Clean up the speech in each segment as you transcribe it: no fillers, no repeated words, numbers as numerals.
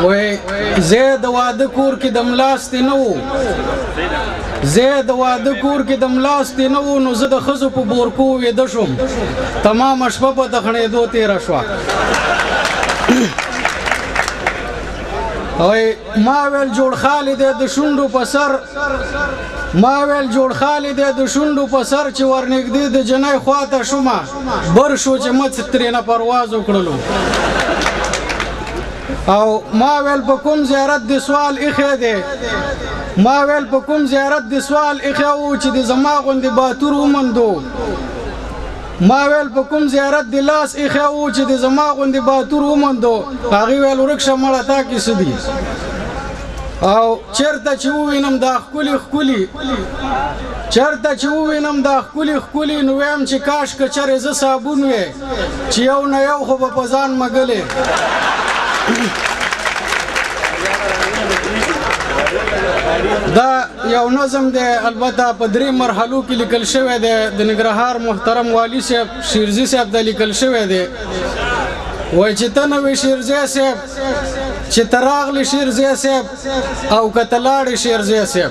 وای زه د واده کور کې د ملاستې نه وو زه د واده کور کې د ملاستې نه وو نو زه د ښځو په بورکو ویده شوم تمامه شپه په دخنېدو تېره شوه ما ویل جوړ خالي دی د شونډو په سر ما ویل جوړ خالي دی د شونډو په سر چې ورنږدې د جنۍ خواته شومه بر شو چې مڅ ترېنه پرواز وکړلو او ما ویل په کوم زیارت د سوال ایښی دی ما ویل په کوم زیارت د سوال ایښی و چې د زما غوندې باتور ومندو ما ویل په کوم زیارت د لاس ایښی و چې د زما غوندې باتور ومندو هغې ویل ورک شه مړه تا کې څه دي او چېرته چې ووینم دا ښکلي ښکلي چېرته چې ووینم دا ښکلي ښکلي نو ویم چې کاش که چرې زه صابون وې چې یو نه یو خو به په ځان مګلې دا یو نظم دی البته په درې مرحلو کې لیکل شوی دی د ننګرهار محترم والي صاحب شیرزي صاحب ته لیکل شوی دی وایي چې ته نه وې شیرزی صاحب چې ته راغلې شیرزی صاحب او که ته لاړې شیرزی صاحب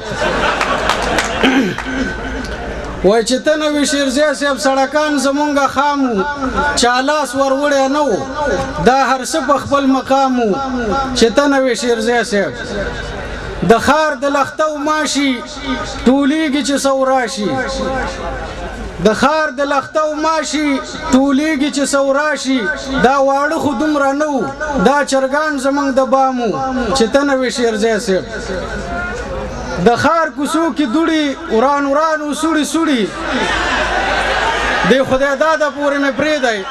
وای چې ته نه وې شیرزی صاحب سړکان زمونږ خام وو چا لاس ور وړی نه و دا هر څه په خپل مقام وو چې ته نه وې شیرزی صاحب د ښار د لښتو ماشي ټولیږي چې سو راشي د ښار د لښتو ماشي ټولیږي چې سو راشي دا واړه خو دومره نه وو دا چرګان زمونږ د بام وو چې ته نه وې شیرزی صاحب د ښار کوڅو کې دوړي وران ورانو سوړي سوړي دی خدای داده پورې مې پرېږدی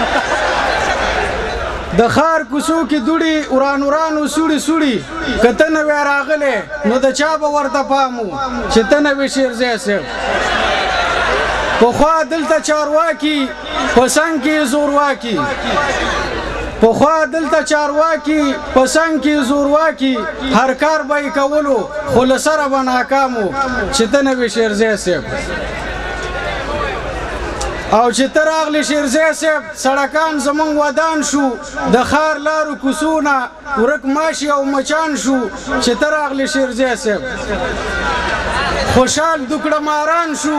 د ښار کوڅو کې دوړي وران ورانو سوړي سوړي که ته نه وې راغلی نو د چا به ورته پام و چې ته نه وې شیرزی صاحب پخوا دلته چارواکي په څنګ کې زورواکي پخوا دلته چارواکي په څنګ کې زورواکي هر کار به یې کولو خو له سره به ناکام و چې ته نه وې شیرزی صاحب او چې ته راغلې شیرزی صاحب سړکان زمونږ ودان شو د ښار لارو کوڅو نه ورک ماشي او مچان شو چې ته راغلې شیرزی صاحب خوشحال دوکړه ماران شو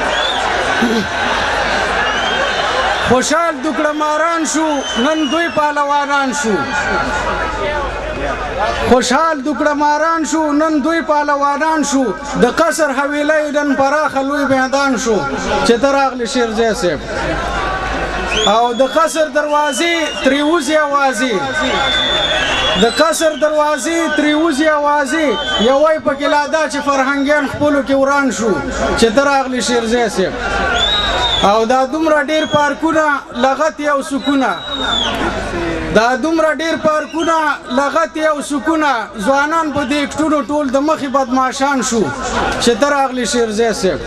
خوشحال دوکړه ماران شو نن دوی پهلوانان شو خوشحال دوکړه ماران شو نن دوی پهلوانان شو د قصر حویلی نن پراخه لوی میدان شو چې ته راغلې شیرزی صاحب او د قصر دروازې ترې وځي اوازې د قصر دروازې ترې وځي اوازې یوی پکې لا دا چې فرهنګیان خپلو کې وران شو چې ته راغلې شیرزی صاحب او دا دومره ډېر پارکونه لغتې او سکونه دا دومره ډېر پارکونه لغتې او سکونه ځوانان په دې اکټونو ټول د مخې بدماشان شو چې ته راغلې شیرزی صاحب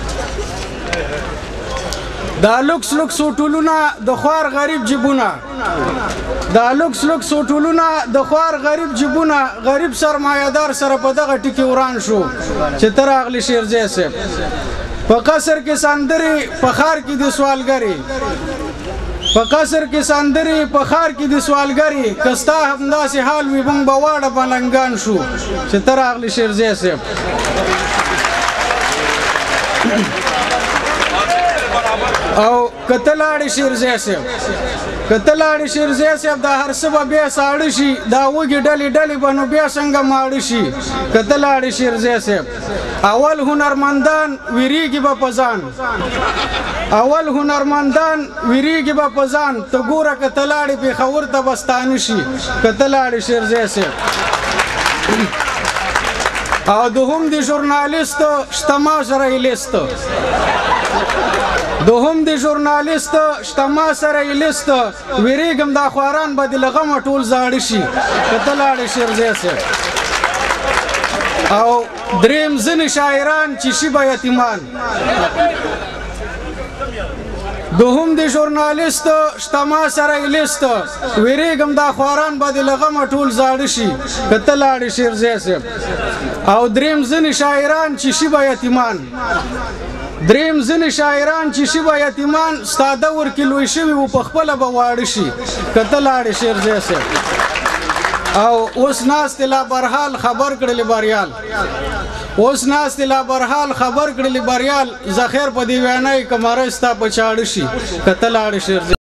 دا لوکس لوکس هوټلونه د خوار غریب جیبونه دا لوکس لوکس هوټلونه د خوار غریب جیبونه غریب سرمایه‌دار سره په دغه ټکي وران شو چې ته راغلې شیرزی صاحب په قصر کې سندرې په ښار کې د سوالګرې په قصر کې سندرې په ښار کې د سوالګرې که ستا همداسې حال وي موږ به واړه بلنګان شو چې ته راغلې شیرزی صاحب او که ته لاړې شیرزی صاحب که ته لاړې شیرزی صاحب دا هر څه به بیا ساړه شي دا وږې ډلې ډلې به نو بیا څنګه ماړه شي که ته لاړې شیرزی صاحب اول هنرمندان ویریږي به په ځان اول هنرمندان ویریږي به په ځان ته ګوره که ته لاړې پېښور ته به ستانه شي که ته لاړې شیرزی صاحب او دوهم د ژورنالیست شتما سره یې لیست دوهم د ژورنالیست شتما سره یې لیست ویریږم دا خواران به د له غمه ټول زاړه شي که ته لاړې شیرزی صاحب او دریم ځینې شاعران چې شي به یتیمان دوهم د ژورنالیست شتما سره یې لیست ویریږم دا خواران به د له غمه ټول زاړه شي که ته لاړې شیرزی صاحب او دریم ځینې شاعران چې شي به یتیمان دریم ځینې شاعران چې شي به یتیمان ستا دور کې لوی شوي و په خپله به واړه شي که ته لاړې شیرزی صاحب او اوس ناست لا برحال خبر کړل بریال اوس ناست لا برحال خبر کړل بریال زخیر په دی وینای کمر ستا په چاړ شي کتل اړ شیر